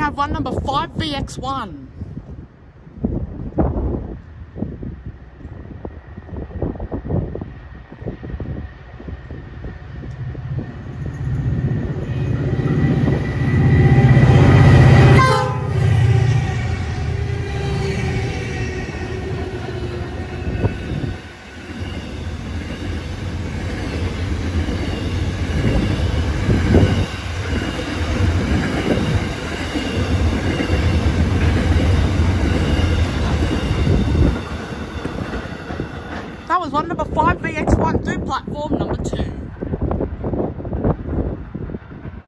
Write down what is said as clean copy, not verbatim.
have one number 5VX1. That was one number 5VX1, do platform number 2.